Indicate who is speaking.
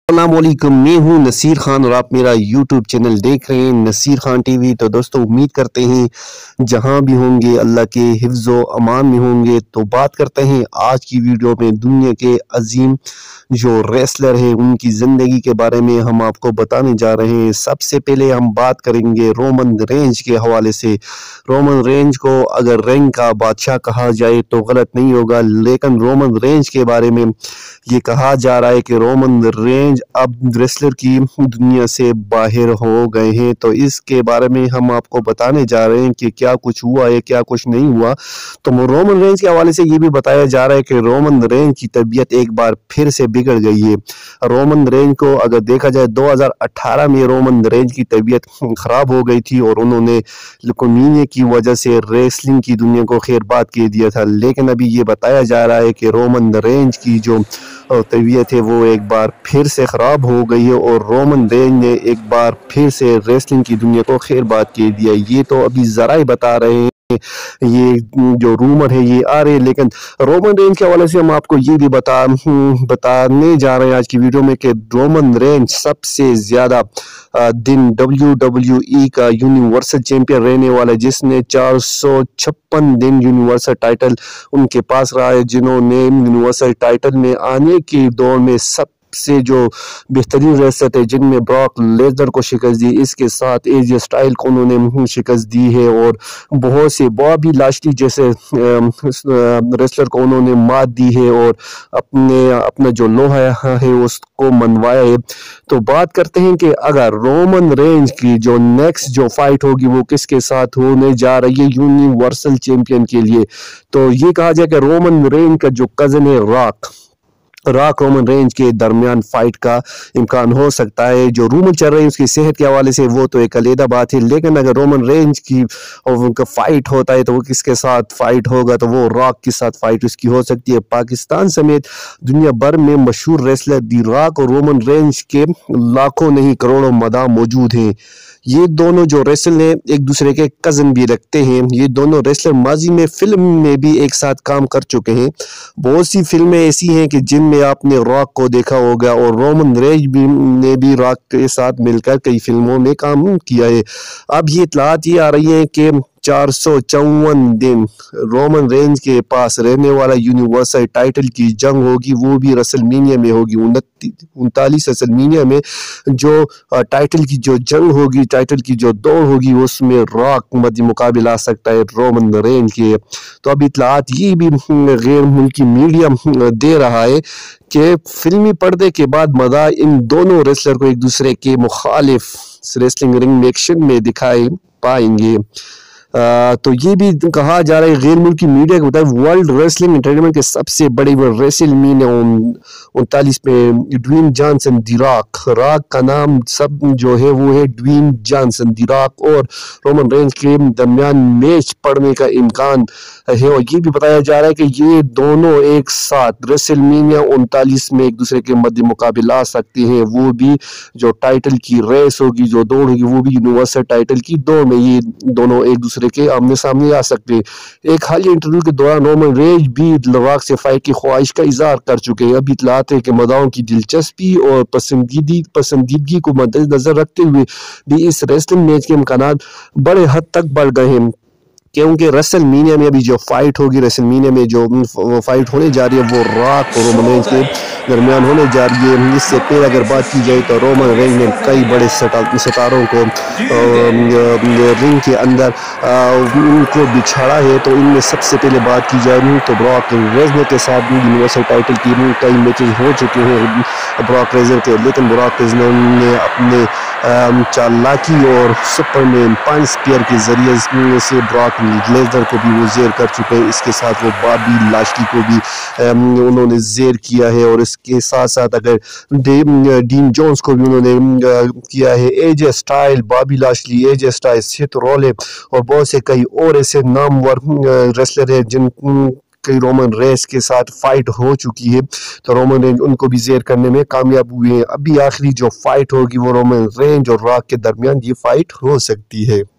Speaker 1: السلام علیکم، میں ہوں نصیر خان اور آپ میرا یوٹیوب چینل دیکھ رہے ہیں نصیر خان ٹی وی۔ تو دوستو امید کرتے ہیں جہاں بھی ہوں گے اللہ کے حفظ و امان میں ہوں گے۔ تو بات کرتے ہیں آج کی ویڈیو میں دنیا کے عظیم جو ریسلر ہیں ان کی زندگی کے بارے میں ہم آپ کو بتانے جا رہے ہیں۔ سب سے پہلے ہم بات کریں گے رومن رینج کے حوالے سے۔ رومن رینج کو اگر رنگ کا بادشاہ کہا جائے تو غلط نہیں ہوگا، لیکن رومن رینج کے بارے میں یہ کہا جا رہا ہے کہ رومن رینج اب ریسلر کی دنیا سے باہر ہو گئے ہیں۔ تو اس کے بارے میں ہم آپ کو بتانے جا رہے ہیں کہ کیا کچھ ہوا ہے، کیا کچھ نہیں ہوا۔ تو رومن رینج کے حوالے سے یہ بھی بتایا جا رہا ہے کہ رومن رینج کی طبیعت ایک بار پھر سے بگڑ گئی ہے۔ رومن رینج کو اگر دیکھا جائے 2018 میں رومن رینج کی طبیعت خراب ہو گئی تھی اور انہوں نے لیوکیمیا کی وجہ سے ریسلنگ کی دنیا کو خیر بات کہہ دیا تھا، لیکن ابھی یہ بتایا جا رہا ہے کہ رومن رینج کی جو طبیعت ہے وہ ایک بار پھر سے خراب ہو گئی ہے اور رومن رینج نے ایک بار پھر سے ریسلنگ کی دنیا کو خیر بات کہہ دیا۔ یہ تو ابھی ذرائع بتا رہے ہیں، یہ جو رومر ہے یہ آ رہے ہیں، لیکن رومن رینج کے حوالے سے ہم آپ کو یہ بھی بتانے جا رہے ہیں آج کی ویڈیو میں کہ رومن رینج سب سے زیادہ دن WWE کا یونیورسل چیمپئن رہنے والا ہے، جس نے 456 دن یونیورسل ٹائٹل ان کے پاس رہا ہے، جنہوں نے یونیورسل ٹائٹل میں آنے کے دور میں سب سے جو بہترین ریسلر تھے، جن میں براک لیزنر کو شکست دی، اس کے ساتھ AJ اسٹائل کو انہوں نے شکست دی ہے اور بہت سے بابی لاشلی جیسے ریسلر کو انہوں نے مات دی ہے اور اپنا جو لوہا ہے اس کو منوایا ہے۔ تو بات کرتے ہیں کہ اگر رومن رینج کی جو نیکسٹ جو فائٹ ہوگی وہ کس کے ساتھ ہونے جا رہی ہے یونیورسل چیمپئن کے لیے، تو یہ کہا جائے کہ رومن رینج کا جو کزن ہے راک رومن رینج کے درمیان فائٹ کا امکان ہو سکتا ہے۔ جو رومن چل رہی ہے اس کی صحت کے حوالے سے وہ تو ایک علیحدہ بات ہے، لیکن اگر رومن رینج کی فائٹ ہوتا ہے تو وہ کس کے ساتھ فائٹ ہوگا، تو وہ راک کے ساتھ فائٹ اس کی ہو سکتی ہے۔ پاکستان سمیت دنیا بھر میں مشہور ریسلر دی راک اور رومن رینج کے لاکھوں نہیں کروڑوں مداح موجود ہیں۔ یہ دونوں جو ریسلر ہیں ایک دوسرے کے کزن بھی رکھتے ہیں۔ یہ دونوں ریسلر ماضی میں فلم میں بھی ایک ساتھ کام کر چکے ہیں۔ بہت سی فلمیں ایسی ہیں کہ جن میں آپ نے راک کو دیکھا ہوگا اور رومن رینج نے بھی راک کے ساتھ مل کر کئی فلموں میں کام کیا ہے۔ اب یہ اطلاعات یہ آ رہی ہیں کہ 454 دن رومن رینج کے پاس رہنے والا یونیورسل ٹائٹل کی جنگ ہوگی، وہ بھی رسلمینیا میں ہوگی۔ 39 رسلمینیا میں جو ٹائٹل کی جو جنگ ہوگی، ٹائٹل کی جو دوڑ ہوگی، اس میں راک مد مقابل آ سکتا ہے رومن رینج کے۔ تو اب اطلاعات یہ بھی غیر ملکی میڈیا دے رہا ہے کہ فلمی پردے کے بعد مداح ان دونوں ریسلر کو ایک دوسرے کے مخالف ریسلنگ رنگ میں ایکشن میں دکھائی پائیں گے۔ تو یہ بھی کہا جا رہا ہے غیر ملکی میڈیا کے مطابق ورلڈ ریسلنگ انٹرٹینمنٹ کے سب سے بڑی ریسلمینیا 39 میں ڈوین جانسن دی راک کا نام سب جو ہے وہ ہے ڈوین جانسن دی راک اور رومن رینج کے درمیان میچ پڑنے کا امکان ہے، اور یہ بھی بتایا جا رہا ہے کہ یہ دونوں ایک ساتھ ریسلمینیا 39 میں ایک دوسرے کے مد مقابل آ سکتے ہیں۔ وہ بھی جو ٹائٹل کی ریس ہوگی، جو دوڑ ہوگی، وہ بھی یونیورسل ٹائٹل کی دوڑ میں یہ دونوں ایک دوسرے کے آمنے سامنے آ سکتے ہیں۔ ایک حالیہ انٹرویو کے دوران رومن رینج بھی راک سے فائٹ کی خواہش کا اظہار کر چکے ہیں۔ ابھی اطلاعات ہے کہ مداحوں کی دلچسپی اور پسندیدگی کو مد نظر رکھتے ہوئے بھی اس ریسلنگ میچ کے امکانات بڑے حد تک بڑھ گئے ہیں، کیونکہ ریسل مینیا میں ابھی جو فائٹ ہوگی، ریسل مینیا میں جو فائٹ ہونے جا رہی ہے وہ راک اور رومن رینج کے درمیان ہونے جا رہی ہے۔ اس سے پہلے اگر بات کی جائے تو رومن رینج نے کئی بڑے ستاروں کو رنگ کے اندر ان کو بچھاڑا ہے، تو ان میں سب سے پہلے بات کی جائے تو براک لیزنر کے ساتھ یونیورسل ٹائٹل کی کئی میچز ہو چکے ہیں براک لیزنر کے، لیکن براک لیزنر نے اپنے چالاکی اور سپرمین پنچ اسپیئر کے ذریعے سے براک لیزنر کو بھی وہ زیر کر چکے ہیں۔ اس کے ساتھ وہ بابی لاشلی کو بھی انہوں نے زیر کیا ہے، اور اس کے ساتھ ساتھ اگر ڈین جونز کو بھی انہوں نے کیا ہے، AJ Styles, Bobby Lashley, AJ Styles, Seth Rollins اور بہت سے کئی اور ایسے نامور ریسلر ہیں جن کئی رومن رینج کے ساتھ فائٹ ہو چکی ہے، تو رومن رینج ان کو بھی زیر کرنے میں کامیاب ہوئے ہیں۔ ابھی آخری جو فائٹ ہوگی وہ رومن رینج اور راک کے درمیان یہ فائٹ ہو سکتی ہے۔